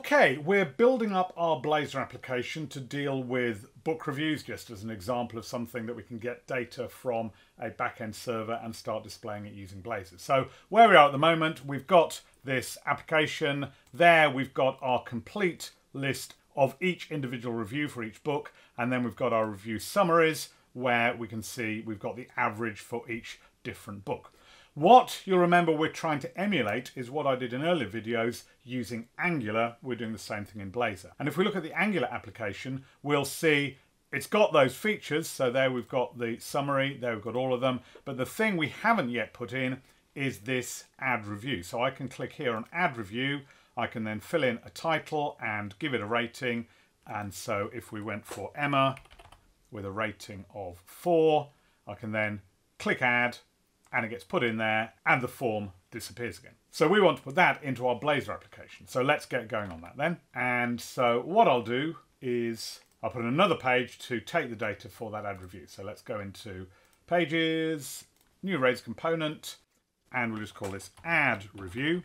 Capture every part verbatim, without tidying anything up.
Okay, we're building up our Blazor application to deal with book reviews, just as an example of something that we can get data from a back-end server and start displaying it using Blazor. So where we are at the moment, we've got this application. There we've got our complete list of each individual review for each book, and then we've got our review summaries where we can see we've got the average for each different book. What you'll remember we're trying to emulate is what I did in earlier videos using Angular. We're doing the same thing in Blazor. And if we look at the Angular application, we'll see it's got those features. So there we've got the summary, there we've got all of them. But the thing we haven't yet put in is this add review. So I can click here on add review. I can then fill in a title and give it a rating. And so if we went for Emma with a rating of four, I can then click add, and it gets put in there and the form disappears again. So we want to put that into our Blazor application. So let's get going on that then. And so what I'll do is I'll put in another page to take the data for that add review. So let's go into pages, new raise component, and we'll just call this add review.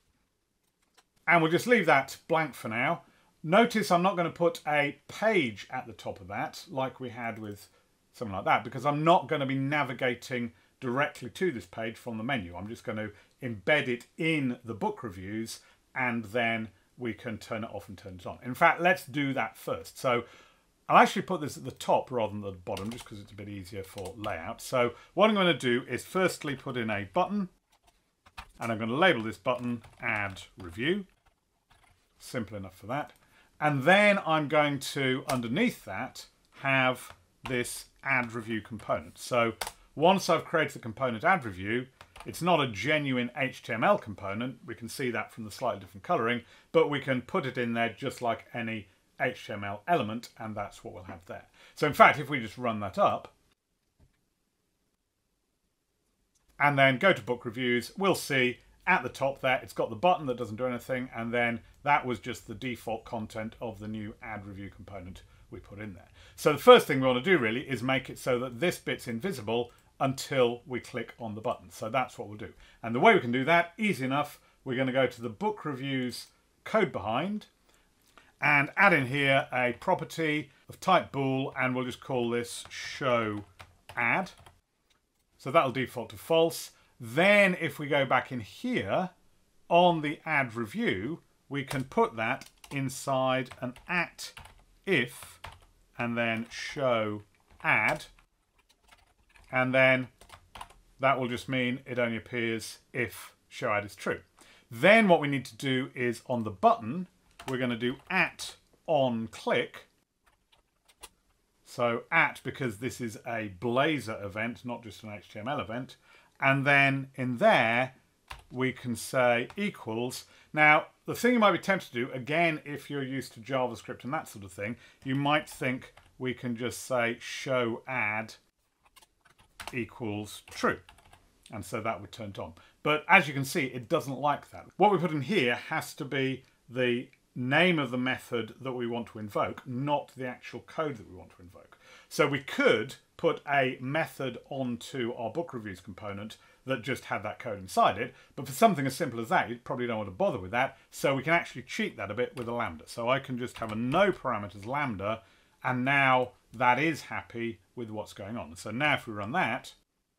And we'll just leave that blank for now. Notice I'm not going to put a page at the top of that like we had with something like that, because I'm not going to be navigating directly to this page from the menu. I'm just going to embed it in the book reviews, and then we can turn it off and turn it on. In fact, let's do that first. So I'll actually put this at the top rather than the bottom, just because it's a bit easier for layout. So what I'm going to do is firstly put in a button, and I'm going to label this button add review. Simple enough for that. And then I'm going to, underneath that, have this add review component. So once I've created the component add review, it's not a genuine H T M L component. We can see that from the slightly different colouring, but we can put it in there just like any H T M L element, and that's what we'll have there. So in fact, if we just run that up and then go to book reviews, we'll see at the top there, it's got the button that doesn't do anything, and then that was just the default content of the new add review component we put in there. So the first thing we want to do really is make it so that this bit's invisible until we click on the button. So that's what we'll do. And the way we can do that, easy enough, we're going to go to the book reviews code behind and add in here a property of type bool, and we'll just call this show add. So that'll default to false. Then if we go back in here on the add review, we can put that inside an at if and then show add, and then that will just mean it only appears if show add is true. Then what we need to do is on the button, we're going to do at on click. So at, because this is a Blazor event, not just an H T M L event. And then in there, we can say equals. Now, the thing you might be tempted to do, again, if you're used to JavaScript and that sort of thing, you might think we can just say show add equals true. And so that would turn it on. But as you can see, it doesn't like that. What we put in here has to be the name of the method that we want to invoke, not the actual code that we want to invoke. So we could put a method onto our book reviews component that just had that code inside it, but for something as simple as that, you probably don't want to bother with that, so we can actually cheat that a bit with a lambda. So I can just have a no parameters lambda, and now that is happy with what's going on. So now if we run that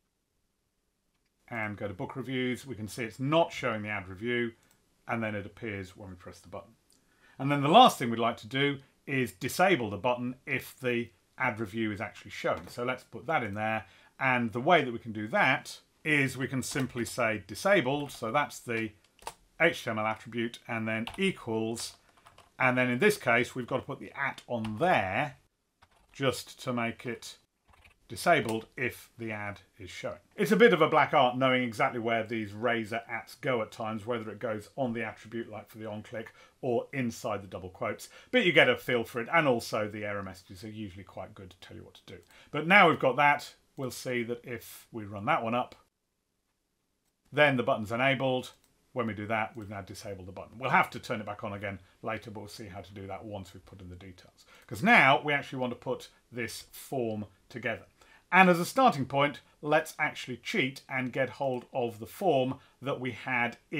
and go to book reviews, we can see it's not showing the add review, and then it appears when we press the button. And then the last thing we'd like to do is disable the button if the add review is actually showing. So let's put that in there. And the way that we can do that is we can simply say disabled. So that's the H T M L attribute, and then equals. And then in this case, we've got to put the at on there just to make it disabled if the ad is showing. It's a bit of a black art knowing exactly where these razor ats go at times, whether it goes on the attribute like for the on click or inside the double quotes, but you get a feel for it, and also the error messages are usually quite good to tell you what to do. But now we've got that, we'll see that if we run that one up, then the button's enabled. When we do that, we've now disabled the button. We'll have to turn it back on again later, but we'll see how to do that once we've put in the details. Because now we actually want to put this form together. And as a starting point, let's actually cheat and get hold of the form that we had in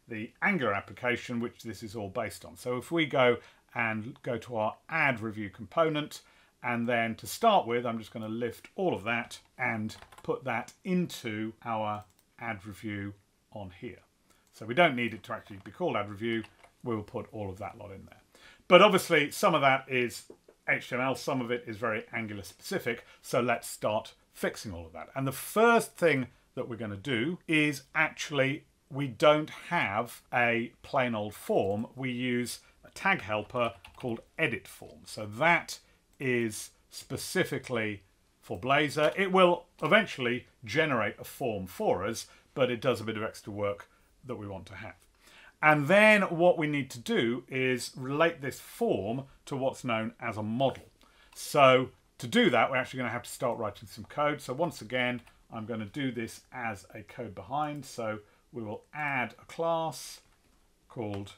the Angular application which this is all based on. So if we go and go to our add review component, and then to start with, I'm just going to lift all of that and put that into our add review on here. So we don't need it to actually be called add review. We'll put all of that lot in there. But obviously some of that is H T M L, some of it is very Angular specific. So let's start fixing all of that. And the first thing that we're going to do is actually, we don't have a plain old form. We use a tag helper called edit form. So that is specifically for Blazor. It will eventually generate a form for us, but it does a bit of extra work that we want to have. And then what we need to do is relate this form to what's known as a model. So to do that, we're actually going to have to start writing some code. So once again, I'm going to do this as a code behind. So we will add a class called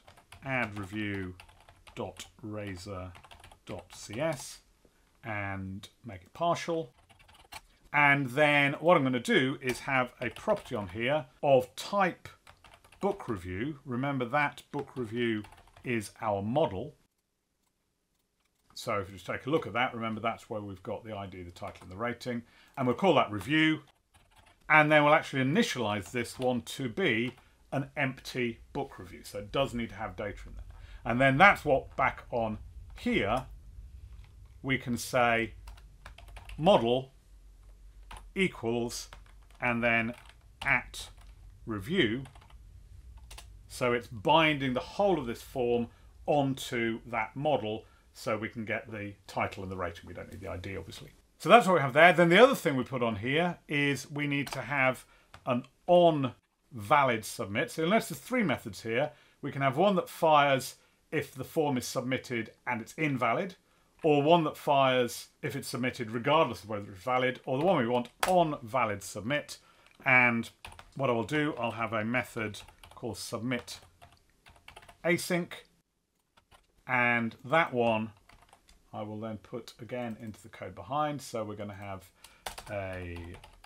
addReview.razor.cs and make it partial. And then what I'm going to do is have a property on here of type book review. Remember that book review is our model. So if you just take a look at that, remember that's where we've got the I D, the title and the rating. And we'll call that review. And then we'll actually initialize this one to be an empty book review. So it does need to have data in there. And then that's what back on here, we can say model equals and then at review. So it's binding the whole of this form onto that model so we can get the title and the rating. We don't need the I D, obviously. So that's what we have there. Then the other thing we put on here is we need to have an on valid submit. So unless there's three methods here, we can have one that fires if the form is submitted and it's invalid, or one that fires if it's submitted regardless of whether it's valid, or the one we want on valid submit. And what I will do, I'll have a method called submit async, and that one I will then put again into the code behind. So we're going to have a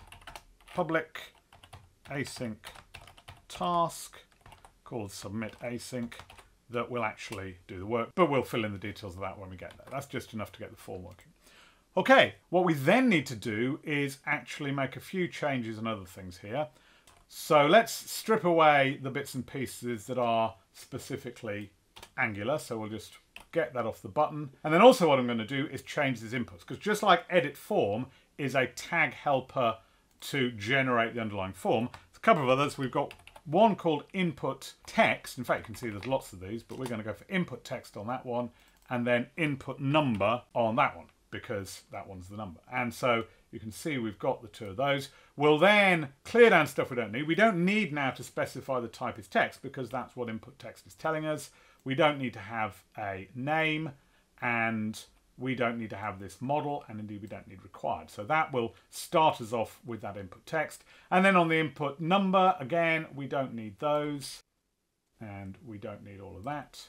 public async task called submit async that will actually do the work, but we'll fill in the details of that when we get there. That's just enough to get the form working. Okay, what we then need to do is actually make a few changes and other things here. So let's strip away the bits and pieces that are specifically Angular. So we'll just get that off the button. And then also what I'm going to do is change these inputs, because just like edit form is a tag helper to generate the underlying form, there's a couple of others. We've got one called input text. In fact, you can see there's lots of these, but we're going to go for input text on that one, and then input number on that one, because that one's the number. And so you can see we've got the two of those. We'll then clear down stuff we don't need. We don't need now to specify the type is text, because that's what input text is telling us. We don't need to have a name, and we don't need to have this model, and indeed we don't need required. So that will start us off with that input text. And then on the input number, again, we don't need those, and we don't need all of that.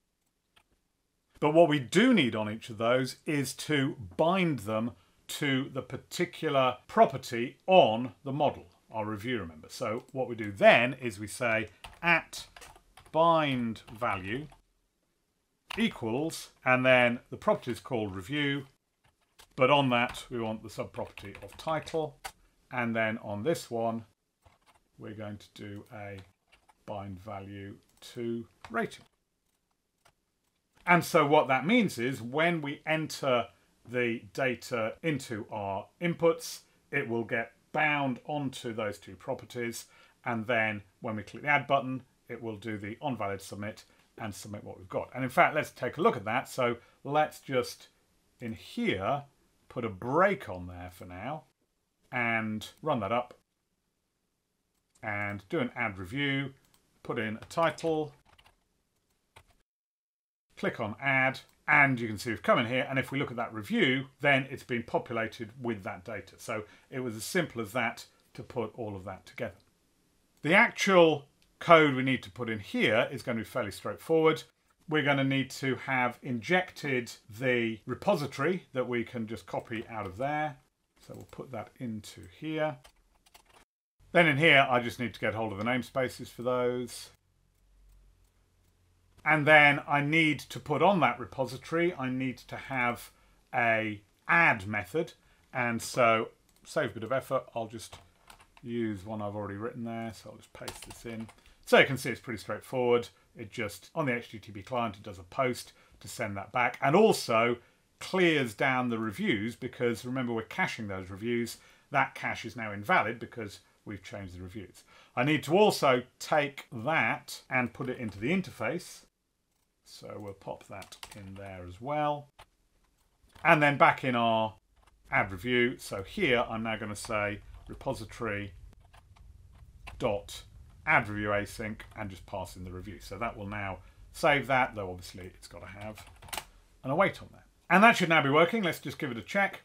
But what we do need on each of those is to bind them to the particular property on the model, our review, remember. So what we do then is we say at bind value equals, and then the property is called review, but on that we want the subproperty of title, and then on this one we're going to do a bind value to rating. And so what that means is when we enter the data into our inputs, it will get bound onto those two properties, and then when we click the add button, it will do the on valid submit and submit what we've got. And in fact, let's take a look at that. So let's just in here put a break on there for now and run that up and do an add review, put in a title, click on add, and you can see we've come in here, and if we look at that review, then it's been populated with that data. So it was as simple as that to put all of that together. The actual code we need to put in here is going to be fairly straightforward. We're going to need to have injected the repository that we can just copy out of there. So we'll put that into here. Then in here, I just need to get hold of the namespaces for those. And then I need to put on that repository, I need to have a add method. And so, save a bit of effort, I'll just use one I've already written there. So I'll just paste this in. So you can see it's pretty straightforward. It just, on the H T T P client, it does a post to send that back. And also clears down the reviews, because remember we're caching those reviews. That cache is now invalid because we've changed the reviews. I need to also take that and put it into the interface. So we'll pop that in there as well. And then back in our add review. So here I'm now going to say repository dot add review async and just pass in the review. So that will now save that, though obviously it's got to have an await on there. And that should now be working. Let's just give it a check.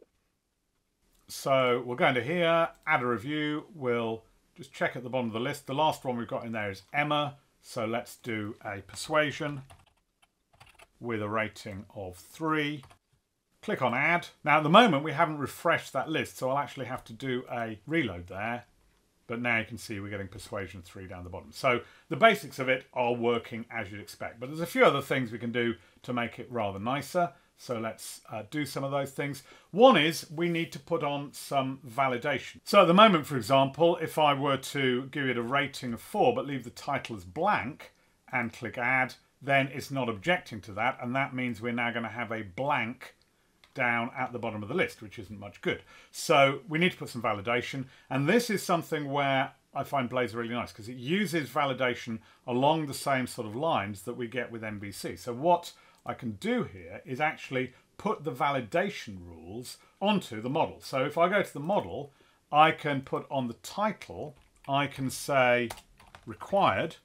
So we'll go into here, add a review. We'll just check at the bottom of the list. The last one we've got in there is Emma. So let's do a persuasion with a rating of three. Click on add. Now at the moment we haven't refreshed that list, so I'll actually have to do a reload there. But now you can see we're getting persuasion three down the bottom. So the basics of it are working as you'd expect. But there's a few other things we can do to make it rather nicer. So let's uh, do some of those things. One is we need to put on some validation. So at the moment, for example, if I were to give it a rating of four but leave the title as blank and click add, then it's not objecting to that. And that means we're now going to have a blank down at the bottom of the list, which isn't much good. So we need to put some validation. And this is something where I find Blazor really nice, because it uses validation along the same sort of lines that we get with M V C. So what I can do here is actually put the validation rules onto the model. So if I go to the model, I can put on the title, I can say required,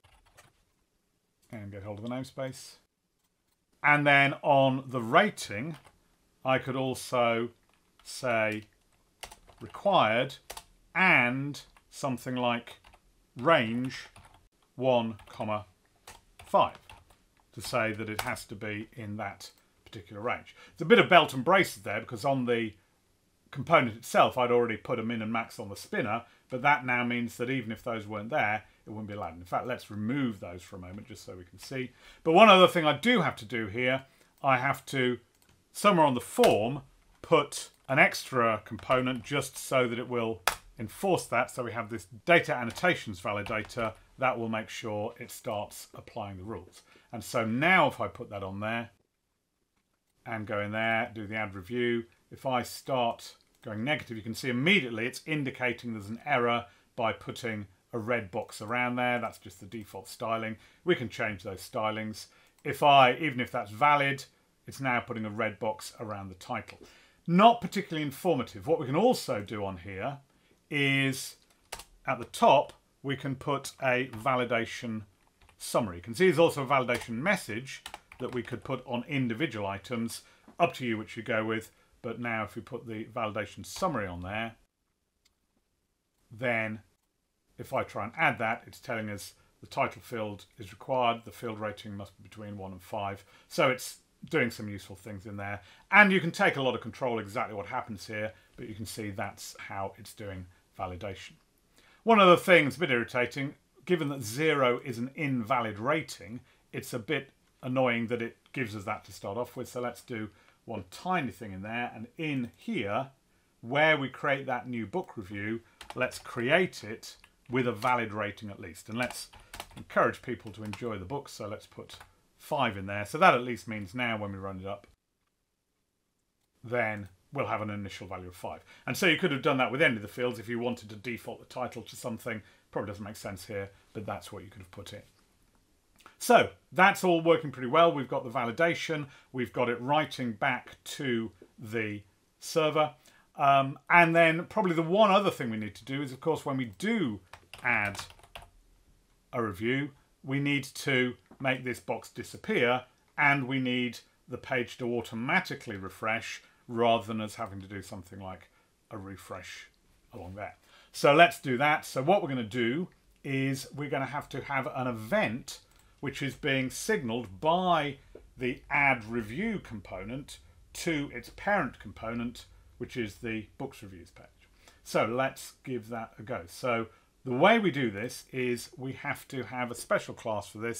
and get hold of the namespace. And then on the rating, I could also say required and something like range one comma five to say that it has to be in that particular range. It's a bit of belt and braces there, because on the component itself I'd already put a min and max on the spinner, but that now means that even if those weren't there, it wouldn't be allowed. In fact, let's remove those for a moment just so we can see. But one other thing I do have to do here, I have to somewhere on the form put an extra component just so that it will enforce that. So we have this data annotations validator that will make sure it starts applying the rules. And so now if I put that on there and go in there, do the add review, if I start going negative, you can see immediately it's indicating there's an error by putting a red box around there. That's just the default styling. We can change those stylings. If I, even if that's valid, it's now putting a red box around the title. Not particularly informative. What we can also do on here is at the top, we can put a validation summary. You can see there's also a validation message that we could put on individual items. Up to you which you go with. But now if we put the validation summary on there, then if I try and add that, it's telling us the title field is required. The field rating must be between one and five. So it's doing some useful things in there. And you can take a lot of control exactly what happens here, but you can see that's how it's doing validation. One other thing that's a bit irritating, given that zero is an invalid rating, it's a bit annoying that it gives us that to start off with. So let's do one tiny thing in there. And in here, where we create that new book review, let's create it with a valid rating at least. And let's encourage people to enjoy the book. So let's put five in there. So that at least means now when we run it up, then we'll have an initial value of five. And so you could have done that with any of the fields if you wanted to default the title to something. Probably doesn't make sense here, but that's what you could have put in. So that's all working pretty well. We've got the validation. We've got it writing back to the server. Um, and then probably the one other thing we need to do is, of course, when we do add a review, we need to make this box disappear, and we need the page to automatically refresh rather than us having to do something like a refresh along there. So let's do that. So what we're going to do is we're going to have to have an event which is being signaled by the add review component to its parent component, which is the books reviews page. So let's give that a go. So the way we do this is we have to have a special class for this.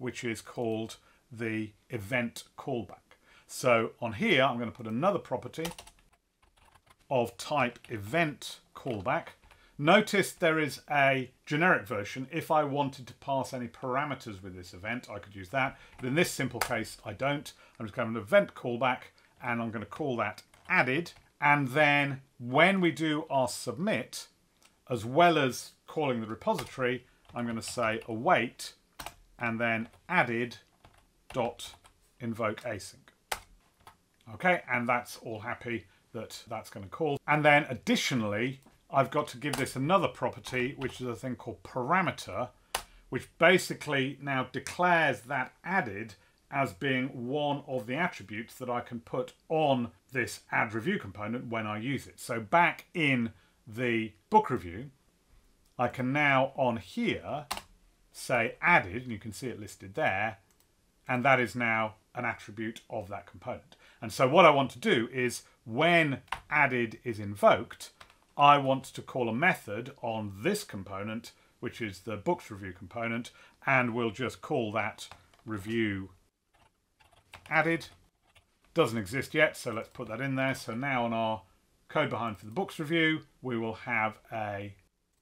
which is called the event callback. So on here, I'm going to put another property of type event callback. Notice there is a generic version. If I wanted to pass any parameters with this event, I could use that. But in this simple case, I don't. I'm just going to have an event callback, and I'm going to call that added. And then when we do our submit, as well as calling the repository, I'm going to say await and then added dot invoke async. Okay, and that's all happy that that's going to call. And then additionally, I've got to give this another property, which is a thing called parameter, which basically now declares that added as being one of the attributes that I can put on this add review component when I use it. So back in the book review, I can now on here say added, and you can see it listed there, and that is now an attribute of that component. And so what I want to do is when added is invoked, I want to call a method on this component, which is the books review component, and we'll just call that review added. Doesn't exist yet, so let's put that in there. So now on our code behind for the books review, we will have a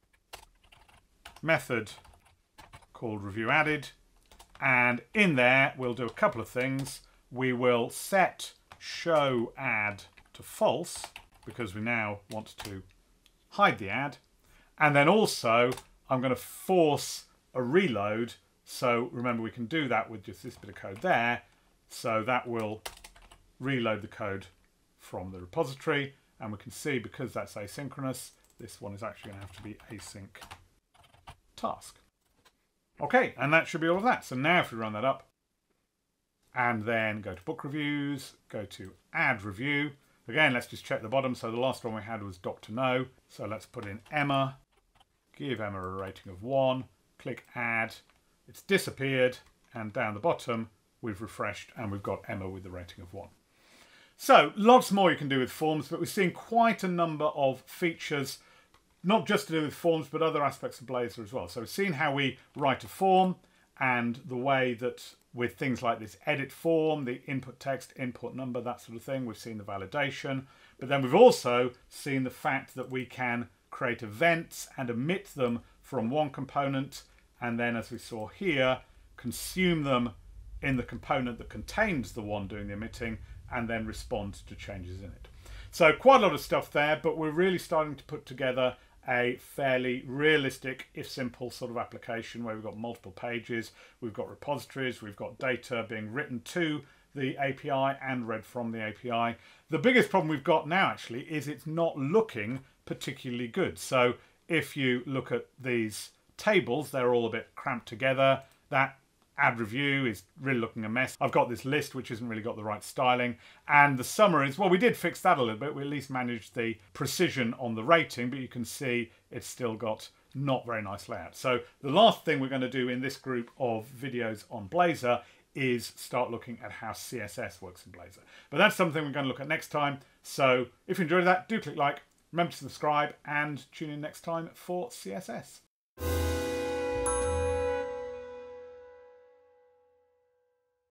method called review added, and in there we'll do a couple of things. We will set show add to false because we now want to hide the add, and then also I'm going to force a reload. So remember, we can do that with just this bit of code there, so that will reload the code from the repository, and we can see because that's asynchronous, this one is actually going to have to be async task. Okay, and that should be all of that. So now if we run that up and then go to book reviews, go to add review. Again, let's just check the bottom. So the last one we had was Doctor No. So let's put in Emma, give Emma a rating of one, click add. It's disappeared, and down the bottom we've refreshed and we've got Emma with the rating of one. So lots more you can do with forms, but we've seen quite a number of features, not just to do with forms, but other aspects of Blazor as well. So we've seen how we write a form and the way that with things like this edit form, the input text, input number, that sort of thing. We've seen the validation, but then we've also seen the fact that we can create events and emit them from one component, and then as we saw here, consume them in the component that contains the one doing the emitting, and then respond to changes in it. So quite a lot of stuff there, but we're really starting to put together a fairly realistic, if simple, sort of application where we've got multiple pages, we've got repositories, we've got data being written to the A P I and read from the A P I. The biggest problem we've got now actually is it's not looking particularly good. So if you look at these tables, they're all a bit cramped together. That add review is really looking a mess. I've got this list which hasn't really got the right styling, and the summaries, well, we did fix that a little bit. We at least managed the precision on the rating, but you can see it's still got not very nice layout. So the last thing we're going to do in this group of videos on Blazor is start looking at how C S S works in Blazor. But that's something we're going to look at next time. So if you enjoyed that, do click like, remember to subscribe, and tune in next time for C S S.